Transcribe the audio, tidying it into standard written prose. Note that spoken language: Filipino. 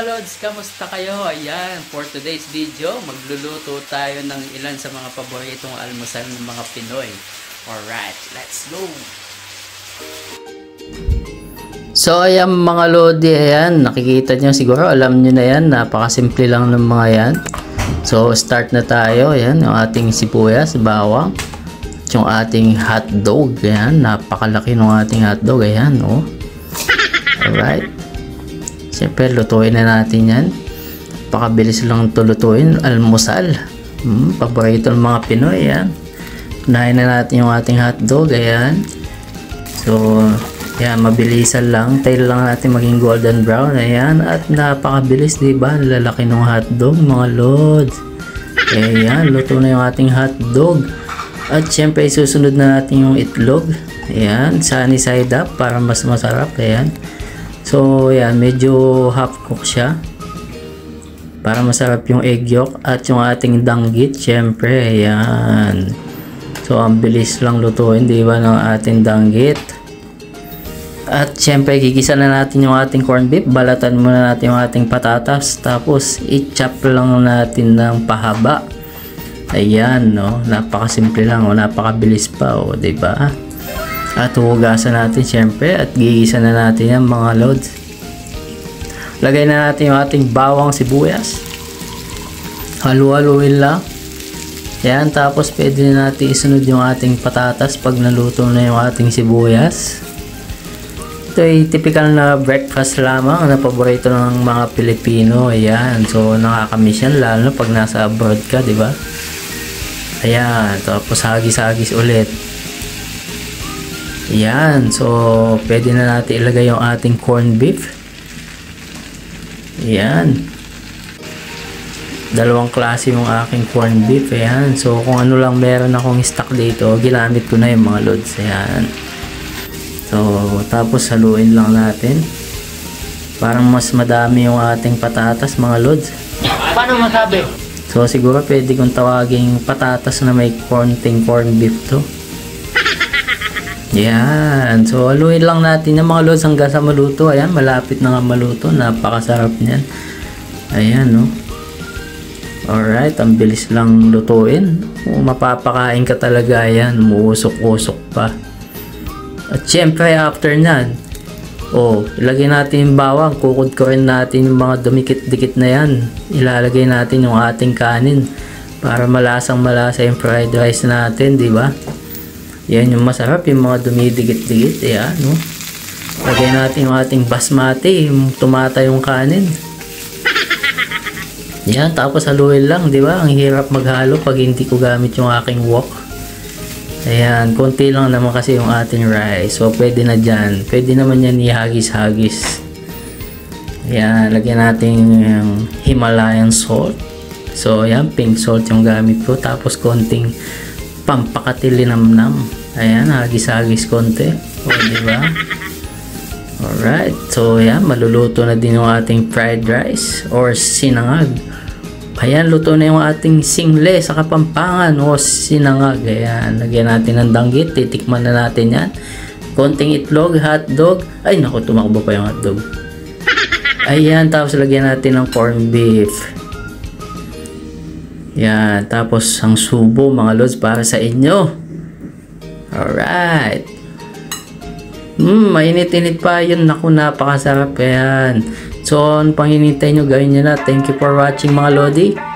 mga lods, kamusta kayo? Ayan, for today's video, magluluto tayo ng ilan sa mga paboritong almusal ng mga Pinoy. Alright, let's go! So ayan mga lodi, ayan, nakikita nyo siguro, alam nyo na yan, napakasimple lang ng mga yan. So start na tayo, ayan, yung ating sibuyas, bawang, yung ating hotdog, ayan, napakalaki ng ating hotdog, ayan, oh. Alright. Siyempre, lutuin na natin yan. Pakabilis lang ito lutuin. Almusal. Paborito ng mga Pinoy. Yan. Unahin na natin yung ating hotdog. Ayan. So, yan. Mabilisan lang. Tayo lang natin maging golden brown. Ayan. At napakabilis, diba? Lalaki ng hotdog, mga lods. Ayan. Luto na yung ating hotdog. At siyempre, susunod na natin yung itlog. Ayan. Sunny side up para mas masarap. Ayan. So, yan, medyo half cook siya para masarap yung egg yolk at yung ating danggit, syempre, yan. So, ang bilis lang lutuin, di ba, ng ating danggit. At syempre, gigisa na natin yung ating corned beef, balatan muna natin yung ating patatas, tapos i-chop lang natin ng pahaba. Ayan, no, napakasimple lang, o napakabilis pa, o, di ba? At hugasan natin syempre at gigisa na natin yan mga lods. Lagay na natin yung ating bawang sibuyas. Halu-haluin lang. Yan, tapos pwede na natin isunod yung ating patatas pag naluto na yung ating sibuyas. Ito ay typical na breakfast lamang na paborito ng mga Pilipino. Ayan, so nakakamiss yan lalo na pag nasa abroad ka, di ba? Ayan, tapos hagis-hagis ulit. Yan, so pwede na natin ilagay yung ating corned beef. Yan. Dalawang klase yung aking corned beef. Ayan, so kung ano lang meron akong stock dito, ginamit ko na yung mga loads. Ayan. So, tapos haluin lang natin. Parang mas madami yung ating patatas mga loads. Paano masabi? So, siguro pwede kong tawaging patatas na may konting corned beef to. Yan. So, haluin lang natin yung mga lods hanggang sa maluto. Ayan, malapit na nga maluto. Napakasarap niyan. Ayan, no. Alright, ang bilis lang lutuin. Mapapakain ka talaga. Ayan, muusok-usok pa. At syempre, after nan, ilagay natin yung bawang. Kukudkurin natin yung mga dumikit-dikit na yan. Ilalagay natin yung ating kanin para malasang-malasa yung fried rice natin, di ba? Yan yung masarap, yung mga dumidikit-dikit. Ayan, no? Lagay natin yung ating basmati, yung tumata yung kanin. Yan, tapos haluin lang, di ba? Ang hirap maghalo pag hindi ko gamit yung aking wok. Ayan, konti lang naman kasi yung ating rice. So, pwede na dyan. Pwede naman yan ihagis-hagis. Ayan, lagyan natin yung Himalayan salt. So, ayan, pink salt yung gamit ko. Tapos, konting pampakatilinamnam. Ayan, hagis-hagis konti. O, diba? Alright. So, ayan, maluluto na din yung ating fried rice or sinangag. Ayan, luto na yung ating single sa Kapampangan o sinangag. Ayan, lagyan natin ng danggit. Titikman na natin yan. Konting itlog, hotdog. Ay, naku, tumakbo pa yung hotdog. Ayan, tapos lagyan natin ng corned beef. Yan, tapos ang subo mga lods para sa inyo. Alright. Mainit-init pa yun. Naku, napakasarap yan. So, ano pang hinintay nyo, gawin nyo na. Thank you for watching mga lodi.